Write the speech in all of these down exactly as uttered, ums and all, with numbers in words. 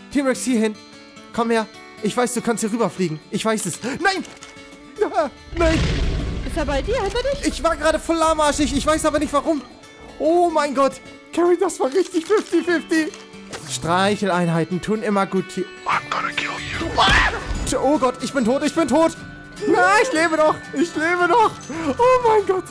T-Rex, hierhin. Komm her. Ich weiß, du kannst hier rüberfliegen. Ich weiß es. Nein! Ja, nein! Ist er bei dir? Hat er dich? Ich war gerade voll lahmarschig. Ich weiß aber nicht warum. Oh mein Gott. Carrie, das war richtig fünfzig fünfzig. Streicheleinheiten tun immer gut. I'm gonna kill you. Oh Gott, ich bin tot, ich bin tot. Nein, ich lebe noch. Ich lebe noch. Oh mein Gott.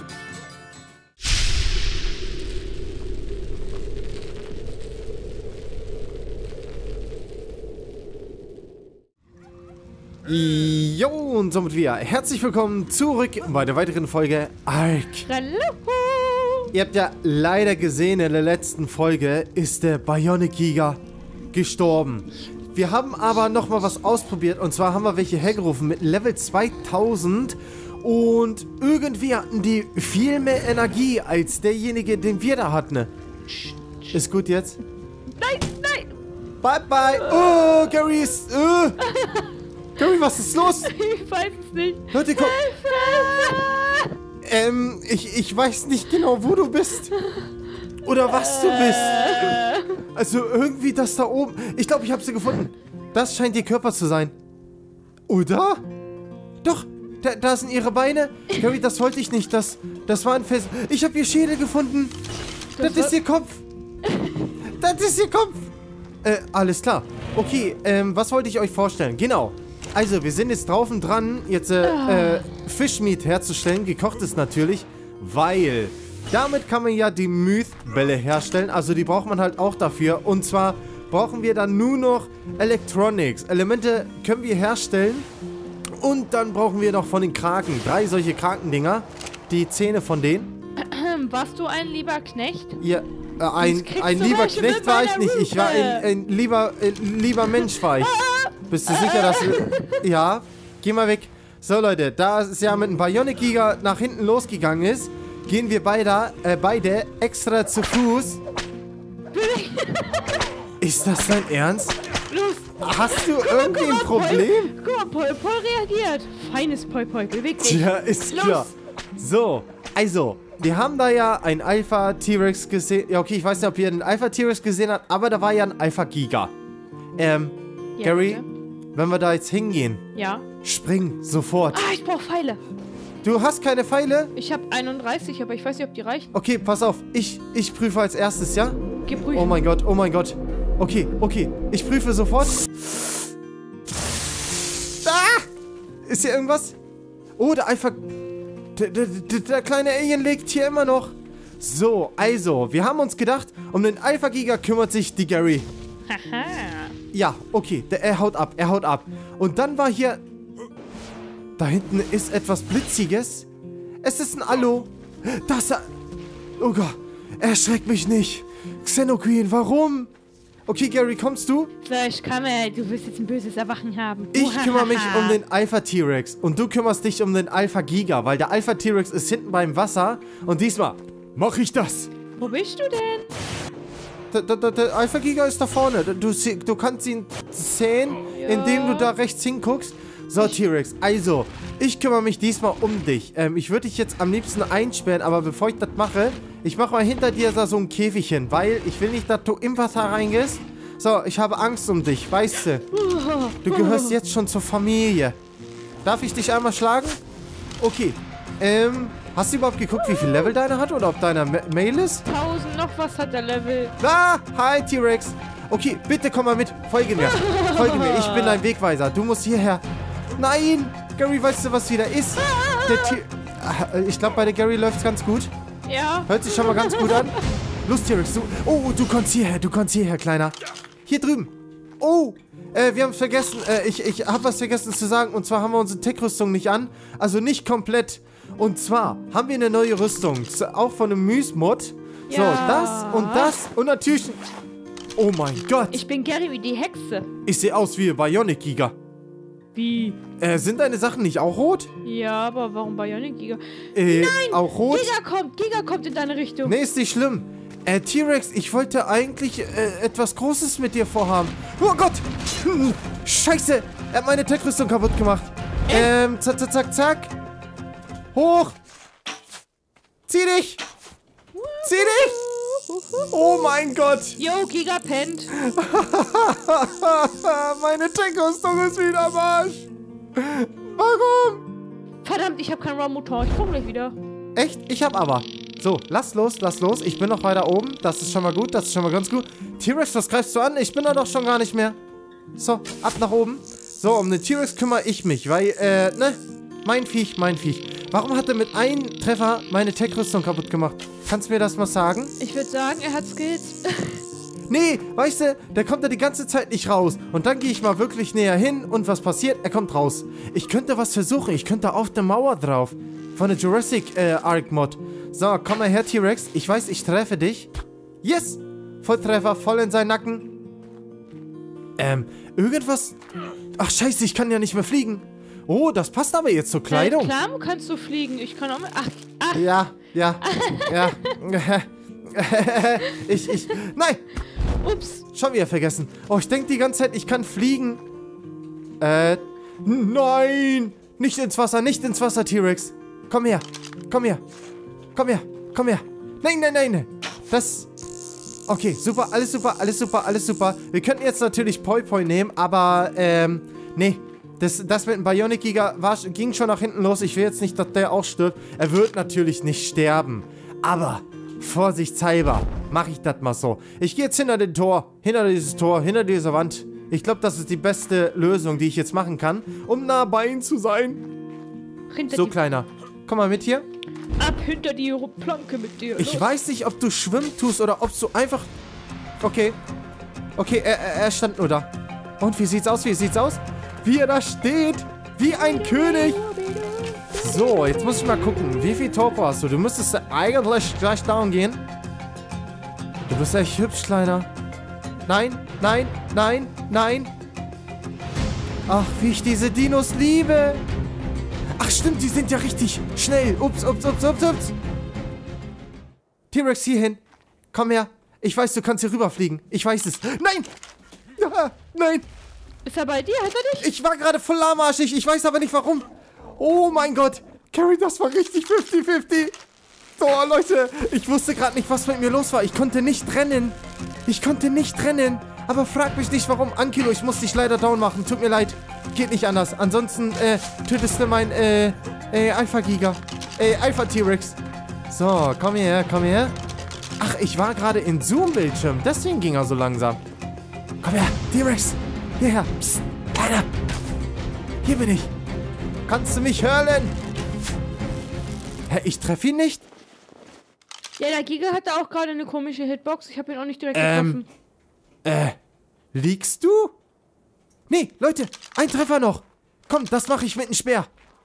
Jo, und somit wieder herzlich willkommen zurück bei der weiteren Folge Ark. Hallo. Ihr habt ja leider gesehen, in der letzten Folge ist der Bionic Giga gestorben. Wir haben aber nochmal was ausprobiert, und zwar haben wir welche hergerufen mit Level zweitausend und irgendwie hatten die viel mehr Energie als derjenige, den wir da hatten. Ist gut jetzt? Nein, nein. Bye, bye. Oh, Gary ist... Uh. Gary, was ist los? Ich weiß es nicht. Leute, komm. Ähm, ich, ich weiß nicht genau, wo du bist. Oder was du bist. Also irgendwie das da oben. Ich glaube, ich habe sie gefunden. Das scheint ihr Körper zu sein. Oder? Doch, da, da sind ihre Beine. Gary, das wollte ich nicht. Das, das war ein Fest. Ich habe ihr Schädel gefunden. Das, das ist ihr Kopf. Das ist ihr Kopf. Äh, alles klar. Okay, ähm, was wollte ich euch vorstellen? Genau. Also, wir sind jetzt drauf und dran, jetzt äh, äh, Fischmeat herzustellen, gekochtes natürlich, weil damit kann man ja die Myth-Bälle herstellen, also die braucht man halt auch dafür, und zwar brauchen wir dann nur noch Electronics. Elemente können wir herstellen und dann brauchen wir noch von den Kraken, drei solche Krakendinger, die Zähne von denen. Warst du ein lieber Knecht? Ja, äh, ein, ein lieber Knecht war ich nicht, ich war ein, ein lieber, äh, lieber Mensch war ich. Bist du sicher, dass du... Ja, geh mal weg. So, Leute, da es ja mit dem Bionic Giga nach hinten losgegangen ist, gehen wir beide, äh, beide extra zu Fuß. Ist das dein Ernst? Los. Hast du irgendwie ein Problem? Guck mal, Poi Poi reagiert. Feines Poi Poi, beweg dich. Tja, ist Los. klar. So, also, wir haben da ja einen Alpha-T-Rex gesehen. Ja, okay, ich weiß nicht, ob ihr den Alpha-T-Rex gesehen habt, aber da war ja ein Alpha-Giga. Ähm, Ja, Gary... bitte. Wenn wir da jetzt hingehen, Ja. spring sofort. Ah, ich brauche Pfeile. Du hast keine Pfeile? Ich habe einunddreißig, aber ich weiß nicht, ob die reichen. Okay, pass auf. Ich, ich prüfe als erstes, ja? Geh prüfen. Oh mein Gott, oh mein Gott. Okay, okay. Ich prüfe sofort. Ah! Ist hier irgendwas? Oh, der Alpha... Der, der, der, der kleine Alien liegt hier immer noch. So, also, wir haben uns gedacht, um den Alpha Giga kümmert sich die Gary. Haha. Ja, okay, der, er haut ab, er haut ab. Und dann war hier... Da hinten ist etwas Blitziges. Es ist ein Allo. Das... Oh Gott, erschreck mich nicht. Xenoqueen, warum? Okay, Gary, kommst du? So, ich komme. Du wirst jetzt ein böses Erwachen haben. Ich kümmere mich um den Alpha T-Rex. Und du kümmerst dich um den Alpha Giga, weil der Alpha T-Rex ist hinten beim Wasser. Und diesmal mache ich das. Wo bist du denn? Der, der, der Alpha Giga ist da vorne. Du, du kannst ihn sehen, Ja. indem du da rechts hinguckst. So, T-Rex, also, ich kümmere mich diesmal um dich. Ähm, ich würde dich jetzt am liebsten einsperren, aber bevor ich das mache, ich mache mal hinter dir da so ein Käfigchen, weil ich will nicht, dass du im Wasser reingehst. So, ich habe Angst um dich, weißt du. Du gehörst jetzt schon zur Familie. Darf ich dich einmal schlagen? Okay, ähm... Hast du überhaupt geguckt, wie viel Level deiner hat oder ob deiner Ma Mail ist? tausend noch was hat der Level. Ah, hi T-Rex. Okay, bitte komm mal mit. Folge mir. Folge mir, ich bin dein Wegweiser. Du musst hierher. Nein! Gary, weißt du, was wieder ist? Der T ich glaube, bei der Gary läuft es ganz gut. Ja. Hört sich schon mal ganz gut an. Los, T-Rex. Du oh, du kommst hierher. Du kommst hierher, Kleiner. Hier drüben. Oh, äh, wir haben vergessen. Äh, ich ich habe was vergessen zu sagen. Und zwar haben wir unsere Tech-Rüstung nicht an. Also nicht komplett. Und zwar haben wir eine neue Rüstung. Auch von einem Myth-Mod. So, Ja. das und das. Und natürlich... Oh mein Gott. Ich bin Gary wie die Hexe. Ich sehe aus wie Bionic Giga. Wie? Äh, sind deine Sachen nicht auch rot? Ja, aber warum Bionic Giga? Äh, Nein! auch rot? Giga kommt, Giga kommt in deine Richtung. Nee, ist nicht schlimm. Äh, T-Rex, ich wollte eigentlich äh, etwas Großes mit dir vorhaben. Oh Gott! Hm, Scheiße! Er hat meine Tech-Rüstung kaputt gemacht. Ähm, zack, zack, zack, zack. Hoch! Zieh dich! Zieh dich! Oh mein Gott. Yo, Giga pennt. Meine Tech-Rüstung ist wieder am Arsch. Warum? Verdammt, ich habe keinen Raummotor. Ich komme gleich wieder. Echt? Ich hab aber. So, lass los, lass los. Ich bin noch weiter oben. Das ist schon mal gut, das ist schon mal ganz gut. T-Rex, was greifst du an? Ich bin da doch schon gar nicht mehr. So, ab nach oben. So, um den T-Rex kümmere ich mich, weil, äh, ne? Mein Viech, mein Viech. Warum hat er mit einem Treffer meine Tech-Rüstung kaputt gemacht? Kannst du mir das mal sagen? Ich würde sagen, er hat Skills. Nee, weißt du, der kommt da die ganze Zeit nicht raus. Und dann gehe ich mal wirklich näher hin und was passiert? Er kommt raus. Ich könnte was versuchen. Ich könnte auf der Mauer drauf. Von der Jurassic äh, Ark Mod. So, komm mal her, T-Rex. Ich weiß, ich treffe dich. Yes! Volltreffer, voll in seinen Nacken. Ähm, irgendwas... Ach, scheiße, ich kann ja nicht mehr fliegen. Oh, das passt aber jetzt zur Kleidung. Ja, klar, kannst du fliegen. Ich kann auch mit... Ach, ach. Ja, ja, ja. ich, ich... Nein! Ups. Schon wieder vergessen. Oh, ich denke die ganze Zeit, ich kann fliegen. Äh, nein! Nicht ins Wasser, nicht ins Wasser, T-Rex. Komm her, komm her. Komm her, komm her. Nein, nein, nein, nein. Das... Okay, super, alles super, alles super, alles super. Wir könnten jetzt natürlich Poi Poi nehmen, aber, ähm, nee. Das, das mit dem Bionic Giga war, ging schon nach hinten los. Ich will jetzt nicht, dass der auch stirbt. Er wird natürlich nicht sterben. Aber, vorsichtshalber, mache ich das mal so. Ich gehe jetzt hinter den Tor, hinter dieses Tor, hinter diese Wand. Ich glaube, das ist die beste Lösung, die ich jetzt machen kann, um nah bei ihm zu sein. Hinter So, die, Kleiner. Komm mal mit hier. ab hinter die Planke mit dir. Ich Los. weiß nicht, ob du schwimmen tust oder ob du einfach... Okay. Okay, er, er, er stand nur da. Und wie sieht's aus? Wie sieht's aus? Wie er da steht. Wie ein König. So, jetzt muss ich mal gucken. Wie viel Torpo hast du? Du müsstest eigentlich gleich down gehen. Du bist echt hübsch, Kleiner. Nein, nein, nein, nein. Ach, wie ich diese Dinos liebe. Ach, stimmt, die sind ja richtig schnell. Ups, ups, ups, ups, ups. T-Rex, hierhin. Komm her. Ich weiß, du kannst hier rüberfliegen. Ich weiß es. Nein! Ja, nein! Ist er bei dir? Hat er dich? Ich war gerade voll lahmarschig. Ich weiß aber nicht, warum. Oh mein Gott. Carrie, das war richtig fünfzig fünfzig. So, Leute. Ich wusste gerade nicht, was mit mir los war. Ich konnte nicht rennen. Ich konnte nicht rennen. Aber frag mich nicht, warum. Ankilo, ich muss dich leider down machen. Tut mir leid. Geht nicht anders. Ansonsten, äh, tötest du mein, äh, äh, Alpha-Giga. Äh, Alpha-T-Rex. So, komm hierher, komm hierher. Ach, ich war gerade in Zoom-Bildschirm. Deswegen ging er so langsam. Komm her, T-Rex. Hierher. Psst, Kleiner. Hier bin ich. Kannst du mich hören? Hä, ich treffe ihn nicht? Ja, der Giga hatte auch gerade eine komische Hitbox. Ich habe ihn auch nicht direkt Ähm, getroffen. Äh, liegst du? Nee, Leute, ein Treffer noch. Komm, das mache ich mit dem Speer.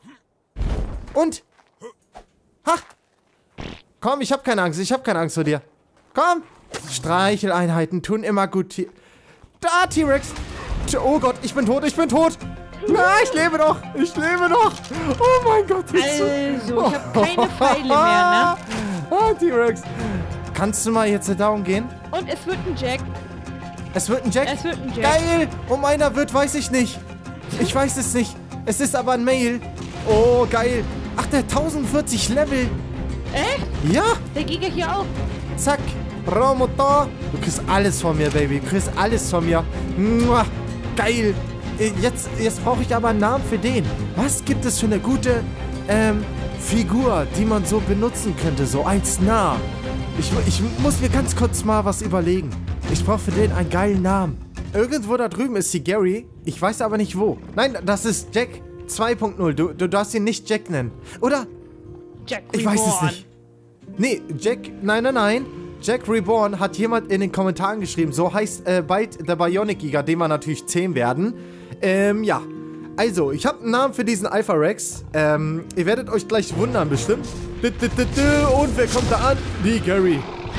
Und? Ha! Komm, ich habe keine Angst, ich habe keine Angst vor dir. Komm! Streicheleinheiten tun immer gut. Da, T-Rex! Oh Gott, ich bin tot, ich bin tot! Na, ich lebe noch! Ich lebe noch! Oh mein Gott! Also, ich habe keine Pfeile mehr, ne? Ah, T-Rex! Kannst du mal jetzt down gehen? Und es wird ein Jack. Es wird ein Jack? Es wird ein Jack. Geil! Um einer wird, weiß ich nicht. Ich weiß es nicht. Es ist aber ein Mail. Oh, geil. Ach, der tausendvierzig Level. Echt? Ja. Der Giga hier auch. Zack. Raummotor. Du kriegst alles von mir, Baby. Du kriegst alles von mir. Mua. Geil. Jetzt, jetzt brauche ich aber einen Namen für den. Was gibt es für eine gute ähm, Figur, die man so benutzen könnte, so als Namen? Ich, ich muss mir ganz kurz mal was überlegen. Ich brauche für den einen geilen Namen. Irgendwo da drüben ist die Gary. Ich weiß aber nicht wo. Nein, das ist Jack zwei Punkt null. Du, du darfst ihn nicht Jack nennen. Oder? Jack Ich Reborn. weiß es nicht. Nee, Jack... Nein, nein, nein. Jack Reborn hat jemand in den Kommentaren geschrieben. So heißt äh, bald der Bionic Giga, den wir natürlich zehn werden. Ähm, ja. Also, ich habe einen Namen für diesen Alpha Rex. Ähm, ihr werdet euch gleich wundern, bestimmt. Und wer kommt da an? Die Gary.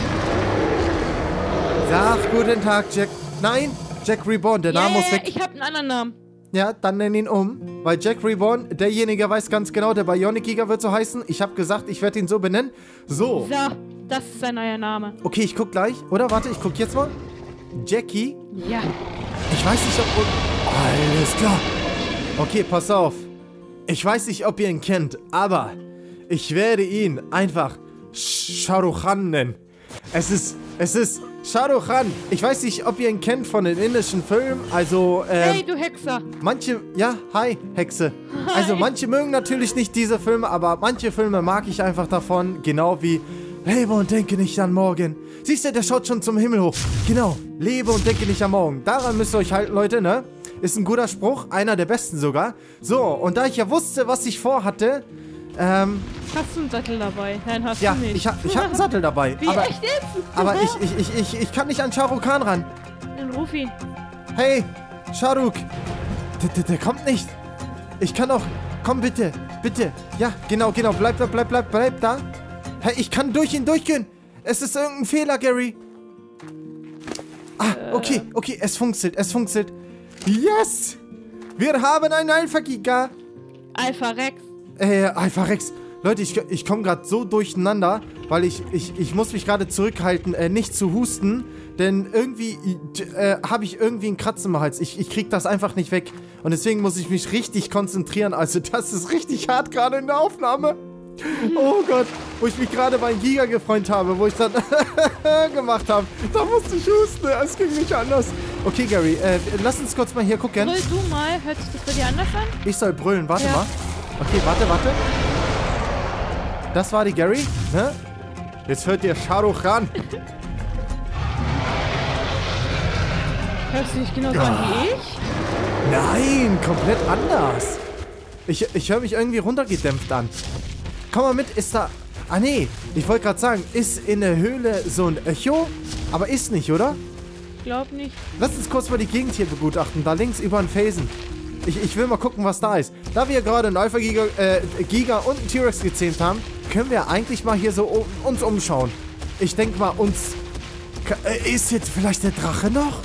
Sag guten Tag, Jack. Nein, Jack Reborn, der Name yeah, muss weg. Ich habe einen anderen Namen. Ja, dann nenn ihn um. Weil Jack Reborn, derjenige weiß ganz genau, der Bionic Giga wird so heißen. Ich habe gesagt, ich werde ihn so benennen. So. So, das ist sein neuer Name. Okay, ich guck gleich. Oder warte, ich guck jetzt mal. Jackie. Ja. Ich weiß nicht, ob... Alles klar. Okay, pass auf. Ich weiß nicht, ob ihr ihn kennt, aber ich werde ihn einfach Shah Rukh Khan nennen. Es ist Es ist Shah Rukh Khan. Ich weiß nicht, ob ihr ihn kennt von den indischen Filmen. Also, ähm, Hey, du Hexer. manche, ja, hi, Hexe. Also, manche mögen natürlich nicht diese Filme, aber manche Filme mag ich einfach davon. Genau wie Lebe und denke nicht an morgen. Siehst du, der schaut schon zum Himmel hoch. Genau, lebe und denke nicht an morgen. Daran müsst ihr euch halten, Leute, ne? Ist ein guter Spruch, einer der besten sogar. So, und da ich ja wusste, was ich vorhatte, ähm, Hast du einen Sattel dabei? Nein, hast ja, du nicht. ich, ha ich hab einen Sattel dabei. Wie, aber echt jetzt? aber ich, ich, ich, ich, ich kann nicht an Shah Rukh Khan ran. Dann ruf ihn. Hey, Shah Rukh. Der, der, der kommt nicht. Ich kann doch. Komm bitte, bitte. Ja, genau, genau. Bleib da, bleib, bleib, bleib da. Hey, ich kann durch ihn durchgehen. Es ist irgendein Fehler, Gary. Ah, okay, okay. Es funktioniert, es funktioniert. Yes! Wir haben einen Alpha-Giga. Alpha Rex. Äh, Alpha Rex. Leute, ich, ich komme gerade so durcheinander, weil ich, ich, ich muss mich gerade zurückhalten, äh, nicht zu husten, denn irgendwie äh, habe ich irgendwie einen Kratzen im Hals. Ich, ich krieg das einfach nicht weg und deswegen muss ich mich richtig konzentrieren. Also das ist richtig hart gerade in der Aufnahme. Oh Gott, wo ich mich gerade bei Giga gefreut habe, wo ich dann gemacht habe. Da musste ich husten, es ging nicht anders. Okay, Gary, äh, lass uns kurz mal hier gucken. Brüll du mal. Hört sich das bei dir anders an? Ich soll brüllen, warte Ja. mal. Okay, warte, warte. Das war die Gary, ne? Jetzt hört ihr Shah Rukh Khan. Hörst du dich genauso an wie ich? Nein, komplett anders. Ich, ich höre mich irgendwie runtergedämpft an. Komm mal mit, ist da... Ah, nee, ich wollte gerade sagen, ist in der Höhle so ein Echo? Aber ist nicht, oder? Glaub nicht. Lass uns kurz mal die Gegend hier begutachten. Da links über den Felsen. Ich, ich will mal gucken, was da ist. Da wir gerade einen Alpha-Giga äh, Giga und einen T-Rex gezähmt haben, können wir eigentlich mal hier so um, uns umschauen. Ich denke mal, uns... Äh, ist jetzt vielleicht der Drache noch?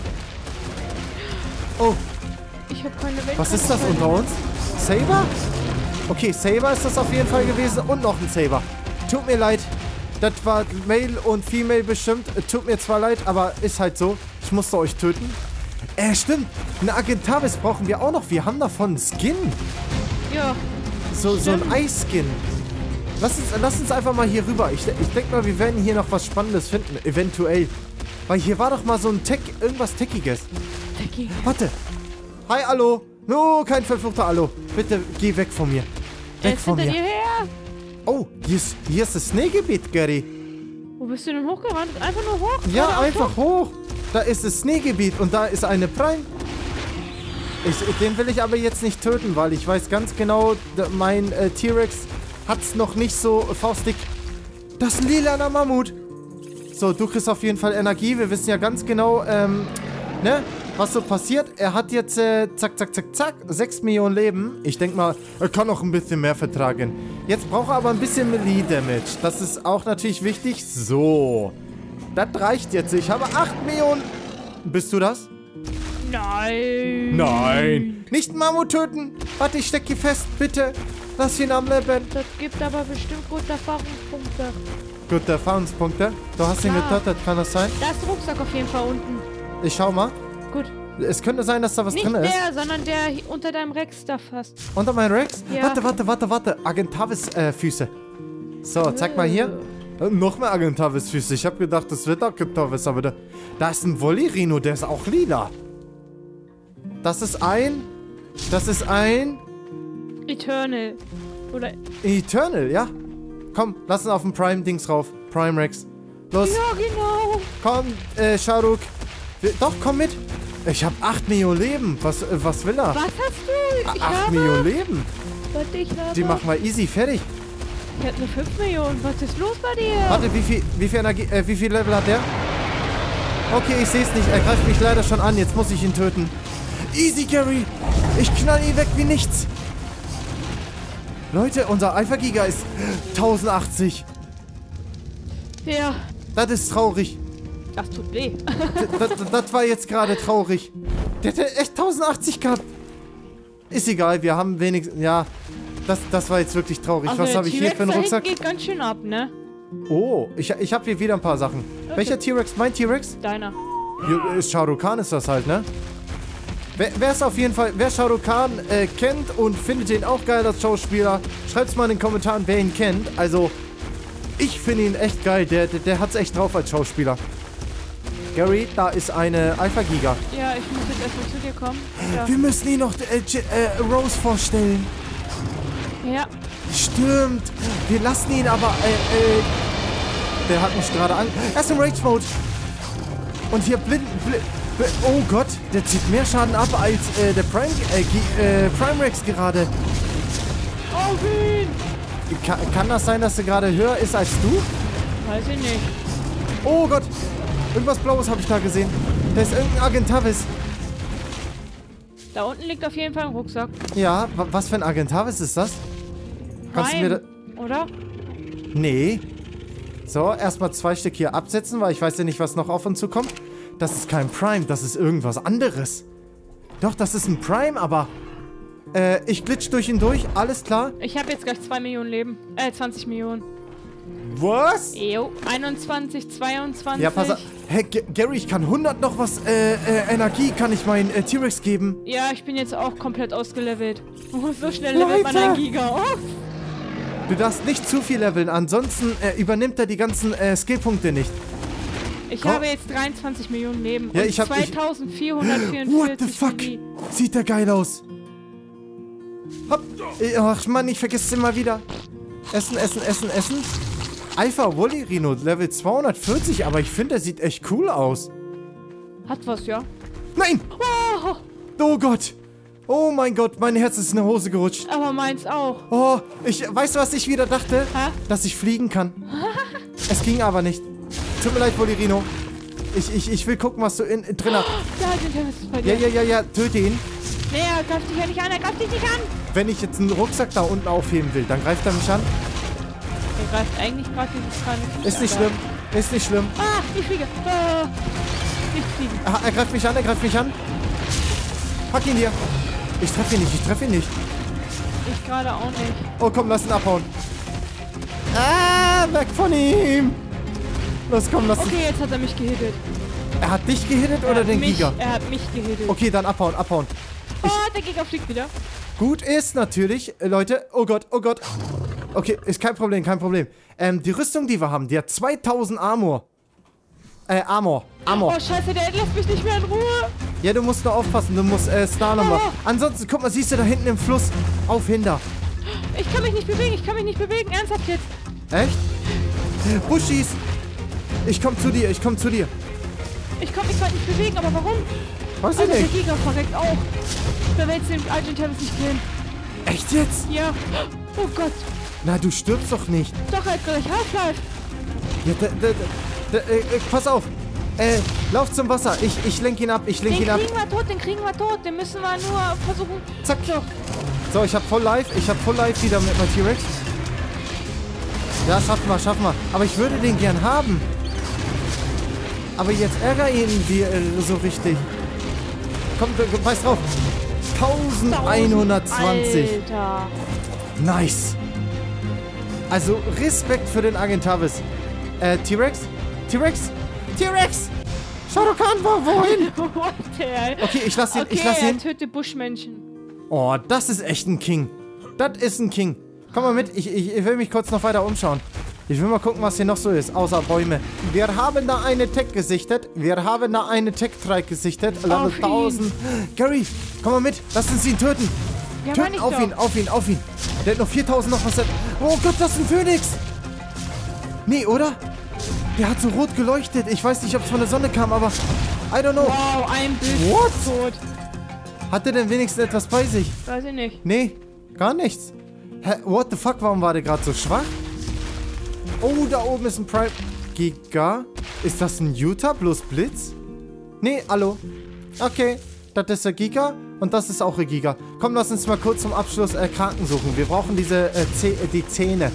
Oh, Ich habe keine Welt. was ist das unter uns? Saber? Okay, Saber ist das auf jeden Fall gewesen und noch ein Saber. Tut mir leid. Das war Male und Female bestimmt. Tut mir zwar leid, aber ist halt so. Ich musste euch töten. Äh, stimmt. Eine Agentavis brauchen wir auch noch. Wir haben davon einen Skin. Ja. So, so ein Eisskin. Lass uns, lass uns einfach mal hier rüber. Ich, ich denke mal, wir werden hier noch was Spannendes finden. Eventuell. Weil hier war doch mal so ein Tech, irgendwas Techiges. Techie. Warte. Hi, Allo. No, kein verfluchter Allo. Bitte, geh weg von mir. Er Weg ist von hinter mir. dir her. Oh, hier ist, hier ist das Schneegebiet, Gary. Wo bist du denn hochgerannt? Einfach nur hoch? Ja, Geradeaus einfach hoch. Da ist das Schneegebiet und da ist eine Prime. Ich, den will ich aber jetzt nicht töten, weil ich weiß ganz genau, da- mein äh, T-Rex hat's noch nicht so faustdick. Das ist ein lilaner Mammut. So, du kriegst auf jeden Fall Energie. Wir wissen ja ganz genau, ähm, ne, was so passiert. Er hat jetzt, äh, zack, zack, zack, zack, sechs Millionen Leben. Ich denke mal, er kann noch ein bisschen mehr vertragen. Jetzt braucht er aber ein bisschen Melee-Damage. Das ist auch natürlich wichtig. So. Das reicht jetzt. Ich habe acht Millionen. Bist du das? Nein. Nein. Nicht einen Mammut töten. Warte, ich stecke fest. Bitte. Lass ihn am Leben. Das gibt aber bestimmt gute Erfahrungspunkte. Gute Erfahrungspunkte. Du hast ihn Ja. getötet, kann das sein? Da ist der Rucksack auf jeden Fall unten. Ich schau mal. Gut. Es könnte sein, dass da was Nicht drin ist. der, sondern der hier unter deinem Rex-Stuff hast. Unter meinen Rex? Ja. Warte, warte, warte, warte. Agentavis-Füße. so, zeig mal hier. Äh, noch mehr Agentavis-Füße. Ich habe gedacht, das wird Agentavis, aber da, da ist ein Wolli-Rino, der ist auch lila. Das ist ein... Das ist ein... Eternal. Oder... Eternal, ja. Komm, lass uns auf den Prime-Dings rauf. Prime Rex. Los, Ja, genau. komm, äh, Shah Rukh. Wir, doch, komm mit. Ich habe acht Millionen Leben. Was, äh, was will er? Was hast du? Ich acht habe... Millionen Leben. Warte, ich habe... Die machen wir easy fertig. Ich hab nur fünf Millionen. Was ist los bei dir? Warte, wie viel, wie viel Energie, äh, wie viel Level hat der? Okay, ich sehe es nicht. Er greift mich leider schon an. Jetzt muss ich ihn töten. Easy, Gary. Ich knall ihn weg wie nichts. Leute, unser Alpha-Giga ist tausendachtzig. Ja. Das ist traurig. Das tut weh. Das, das, das war jetzt gerade traurig. Der hätte echt tausendachtzig gehabt. Ist egal, wir haben wenigstens... Ja, das, das war jetzt wirklich traurig. Also Was der habe ich hier T-Rex für einen da hinten Rucksack? geht ganz schön ab, ne? Oh, ich, ich habe hier wieder ein paar Sachen. Okay. Welcher T-Rex? Mein T-Rex? Deiner. Ja, ist Shah Rukh Khan ist das halt, ne? Wer, wer ist auf jeden Fall, wer Shah Rukh Khan äh, kennt und findet ihn auch geil als Schauspieler, schreibt's mal in den Kommentaren, wer ihn kennt. Also, ich finde ihn echt geil. Der, der, der hat's echt drauf als Schauspieler. Gary, da ist eine Alpha-Giga. Ja, ich muss jetzt erstmal zu dir kommen. Ja. Wir müssen ihn noch äh, J- äh, Rose vorstellen. Ja. Stimmt. Wir lassen ihn aber, äh, äh, der hat mich gerade an... Er ist im Rage-Mode. Und hier blind, blind... Oh Gott, der zieht mehr Schaden ab als äh, der Prime, äh, G- äh, Prime Rex gerade. Auf ihn! Kann, kann das sein, dass er gerade höher ist als du? Weiß ich nicht. Oh Gott. Irgendwas Blaues habe ich da gesehen. Da ist irgendein Agentavis. Da unten liegt auf jeden Fall ein Rucksack. Ja, wa- was für ein Agentavis ist das? Kannst du mir da... Prime, oder? Nee. So, erstmal zwei Stück hier absetzen, weil ich weiß ja nicht, was noch auf uns zukommt. Das ist kein Prime, das ist irgendwas anderes. Doch, das ist ein Prime, aber... Äh, ich glitsch durch ihn durch, alles klar. Ich habe jetzt gleich zwei Millionen Leben. Äh, zwanzig Millionen. Was? Jo, einundzwanzig, zweiundzwanzig. Ja, pass auf. Hey, G Gary, ich kann hundert noch was, äh, äh, Energie kann ich meinen äh, T-Rex geben. Ja, ich bin jetzt auch komplett ausgelevelt. Oh, so schnell levelt man Leute! ein Giga. Oh. Du darfst nicht zu viel leveln, ansonsten äh, übernimmt er die ganzen äh, Skillpunkte nicht. Ich Komm. habe jetzt dreiundzwanzig Millionen Leben. Ja, und ich hab- ich- zweitausendvierhundertvierundvierzig. What the fuck? Mini. Sieht der geil aus. Hopp. Ach Mann, ich vergesse es immer wieder. Essen, essen, essen, essen. Alpha Wally Rhino, Level zweihundertvierzig, aber ich finde, der sieht echt cool aus. Hat was, ja? Nein! Oh, Oh Gott! Oh mein Gott, mein Herz ist in die Hose gerutscht. aber meins auch. Oh, ich, weißt du, was ich wieder dachte? Hä? Dass ich fliegen kann. Es ging aber nicht. Tut mir leid, Wally Rhino. Ich, ich, ich will gucken, was du in, in drin hast. Da sind wir, was ist bei Ja, dir? ja, ja, ja, töte ihn. Nee, er greift dich ja nicht an, er greift dich nicht an. Wenn ich jetzt einen Rucksack da unten aufheben will, dann greift er mich an. Er greift eigentlich gerade dieses kleine Viech Ist nicht an. schlimm. Ist nicht schlimm. Ah, ich fliege. Ah, nicht fliegen. Ah, er greift mich an, er greift mich an. Pack ihn hier. Ich treffe ihn nicht, ich treffe ihn nicht. Ich gerade auch nicht. Oh, komm, lass ihn abhauen. Ah, weg von ihm. Los, komm, lass ihn. Okay, jetzt hat er mich gehittet. Er hat dich gehittet Er oder hat den mich, Giga? Er hat mich gehittet. Okay, dann abhauen, abhauen. Oh, der Giga fliegt wieder. Gut ist natürlich, äh, Leute, oh Gott, oh Gott. Okay, ist kein Problem, kein Problem. Ähm, die Rüstung, die wir haben, die hat zweitausend Armor. Äh, Armor, Armor. Oh, scheiße, der lässt mich nicht mehr in Ruhe. Ja, du musst nur aufpassen, du musst äh, Star nochmal. Oh. Ansonsten, guck mal, siehst du da hinten im Fluss? Auf hinter. Ich kann mich nicht bewegen, ich kann mich nicht bewegen. Ernsthaft jetzt. Echt? Buschis. Ich komm zu dir, ich komm zu dir. Ich kann mich gerade nicht bewegen, aber warum? Weiß ich Also der nicht. Giga verreckt auch. Der will den alten Terrorist nicht killen. Echt jetzt? Ja. Oh Gott. Na, du stirbst doch nicht. Doch, er hat gleich Half-Life. Ja, da, da, da, äh, äh, pass auf. Äh, lauf zum Wasser. Ich, ich lenk ihn ab, ich lenk Den ihn ab. kriegen wir tot, den kriegen wir tot. Den müssen wir nur versuchen. Zack. So. So, ich hab voll live. Ich hab voll live wieder mit meinem T-Rex. Ja, schaffen wir, schaffen wir. Aber ich würde den gern haben. Aber jetzt ärger ihn wir äh, so richtig. Komm, du, du, weiß drauf. elfhundertzwanzig. Alter. Nice. Also, Respekt für den Agentavis. Äh, T-Rex? T-Rex? T-Rex! Shao Kahn, wo, wohin? What the hell? Okay, ich lass ihn, Okay, ich lass er ihn. tötet Buschmenschen. Oh, das ist echt ein King. Das ist ein King. Komm mal mit, ich, ich, ich will mich kurz noch weiter umschauen. Ich will mal gucken, was hier noch so ist, außer Bäume. Wir haben da eine Tech gesichtet. Wir haben da eine Tech-Trike gesichtet. Level Auf ihn. tausend. Gary, komm mal mit. Lass uns ihn töten. Ja, töten meine ich auf doch. ihn, auf ihn, auf ihn. Der hat noch viertausend noch was. Oh Gott, das ist ein Phönix. Nee, oder? Der hat so rot geleuchtet. Ich weiß nicht, ob es von der Sonne kam, aber I don't know. Wow, ein Bild. What? Tot. Hat er denn wenigstens etwas bei sich? Weiß ich nicht. Nee, gar nichts. Hä, what the fuck, warum war der gerade so schwach? Oh, da oben ist ein Prime... Giga? Ist das ein Utah plus Blitz? Nee, hallo. Okay, das ist der Giga und das ist auch ein Giga. Komm, lass uns mal kurz zum Abschluss äh, Kranken suchen. Wir brauchen diese, äh, Zäh äh, die Zähne.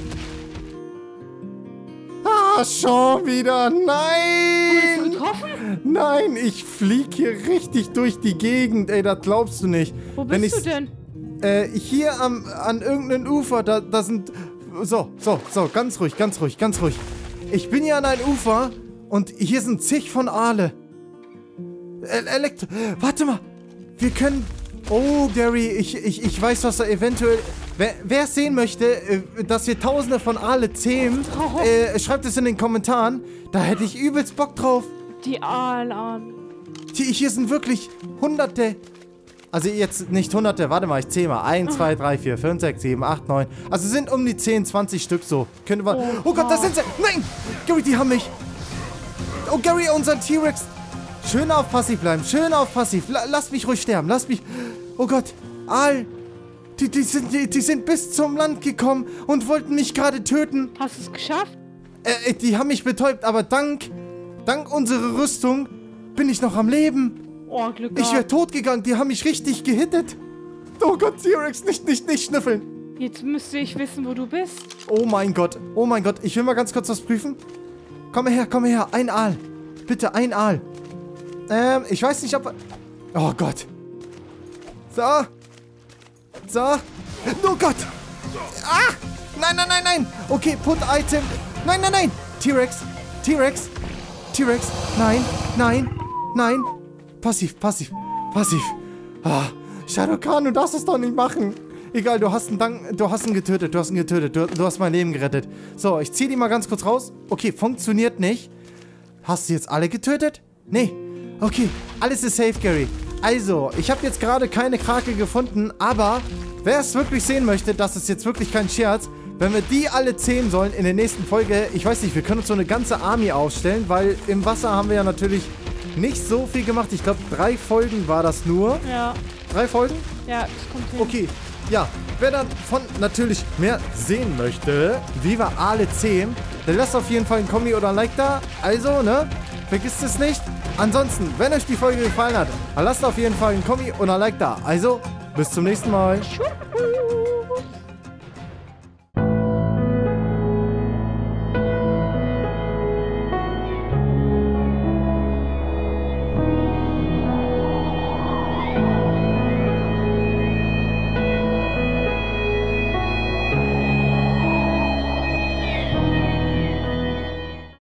Ah, schon wieder. Wurdest du Nein! getroffen? Nein, ich flieg hier richtig durch die Gegend. Ey, das glaubst du nicht. Wo Wenn bist ich's- du denn? Äh, hier am, an irgendeinem Ufer, da, da sind... So, so, so, ganz ruhig, ganz ruhig, ganz ruhig. Ich bin hier an einem Ufer und hier sind zig von Aale. E- Elektro... Warte mal, wir können... Oh, Gary, ich, ich, ich weiß, was da eventuell... Wer, wer es sehen möchte, äh, dass wir Tausende von Aale zähmen, Oh. äh, schreibt es in den Kommentaren. Da hätte ich übelst Bock drauf. Die Aalarmee. Die, hier sind wirklich hunderte. Also jetzt nicht hunderte, warte mal, ich zähle mal. eins, zwei, drei, vier, fünf, sechs, sieben, acht, neun. Also sind um die zehn, zwanzig Stück so. Könnte man. Oh, oh Gott, da sind sie. Nein! Gary, die haben mich. Oh, Gary, unser T-Rex. Schön auf Passiv bleiben. Schön auf Passiv. La lass mich ruhig sterben. Lass mich. Oh Gott. Aal. Die, die, sind, die, die sind bis zum Land gekommen und wollten mich gerade töten. Hast du es geschafft? Äh, die haben mich betäubt, aber dank. Dank unserer Rüstung bin ich noch am Leben. Oh, Glück Ich wäre tot gegangen, die haben mich richtig gehittet. Oh Gott, T-Rex, nicht, nicht, nicht schnüffeln. Jetzt müsste ich wissen, wo du bist. Oh mein Gott, oh mein Gott, ich will mal ganz kurz was prüfen. Komm her, komm her, ein Aal. Bitte, ein Aal. Ähm, ich weiß nicht, ob... Oh Gott. So. So. Oh Gott. Ah! Nein, nein, nein, nein. Okay, put Item. Nein, nein, nein. T-Rex, T-Rex, T-Rex. Nein, nein, nein. Passiv, passiv, passiv. Ah, Shadow Khan, du darfst es doch nicht machen. Egal, du hast ihn, Dank, du hast ihn getötet, du hast ihn getötet, du, du hast mein Leben gerettet. So, ich ziehe die mal ganz kurz raus. Okay, funktioniert nicht. Hast du jetzt alle getötet? Nee. Okay, alles ist safe, Gary. Also, ich habe jetzt gerade keine Krake gefunden, aber wer es wirklich sehen möchte, das ist jetzt wirklich kein Scherz, wenn wir die alle zähmen sollen in der nächsten Folge, ich weiß nicht, wir können uns so eine ganze Army aufstellen, weil im Wasser haben wir ja natürlich nicht so viel gemacht. Ich glaube, drei Folgen war das nur. Ja. Drei Folgen? Ja, das kommt hin. Okay, ja. Wer dann von natürlich mehr sehen möchte, wie wir alle zähmen, dann lasst auf jeden Fall ein Kommi oder ein Like da. Also, ne? Vergisst es nicht. Ansonsten, wenn euch die Folge gefallen hat, dann lasst auf jeden Fall ein Kommi oder ein Like da. Also, bis zum nächsten Mal. Tschüss.